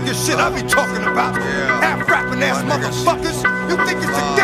talking shit I be talking about. Half rapping ass motherfuckers. You think it's a